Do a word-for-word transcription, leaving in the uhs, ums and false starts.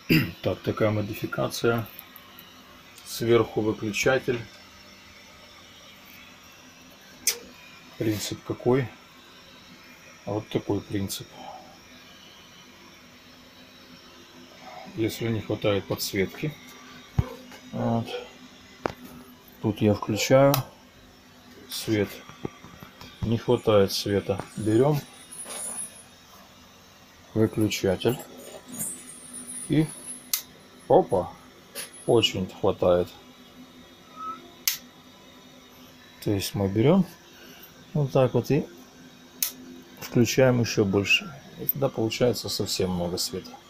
Так, такая модификация. Сверху выключатель. Принцип какой? Вот такой принцип. Если не хватает подсветки, вот, тут я включаю свет. Не хватает света, берем выключатель и опа, очень хватает. То есть мы берем вот так вот и включаем еще больше. И тогда получается совсем много света.